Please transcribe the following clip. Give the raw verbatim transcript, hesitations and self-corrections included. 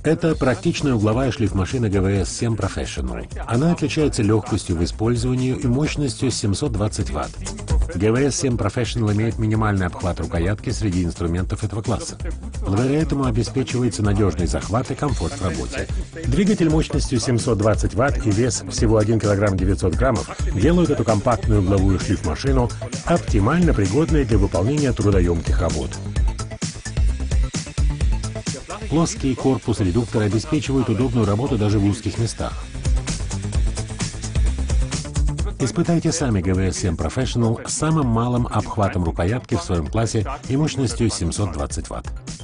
Это практичная угловая шлифмашина джи ви эс семь Professional. Она отличается легкостью в использовании и мощностью семьсот двадцать ватт. джи ви эс семь Professional имеет минимальный обхват рукоятки среди инструментов этого класса. Благодаря этому обеспечивается надежный захват и комфорт в работе. Двигатель мощностью семьсот двадцать ватт и вес всего один килограмм девятьсот граммов делают эту компактную угловую шлифмашину оптимально пригодной для выполнения трудоемких работ. Плоский корпус редуктора обеспечивает удобную работу даже в узких местах. Испытайте сами джи ви эс семь Professional с самым малым обхватом рукоятки в своем классе и мощностью семьсот двадцать ватт.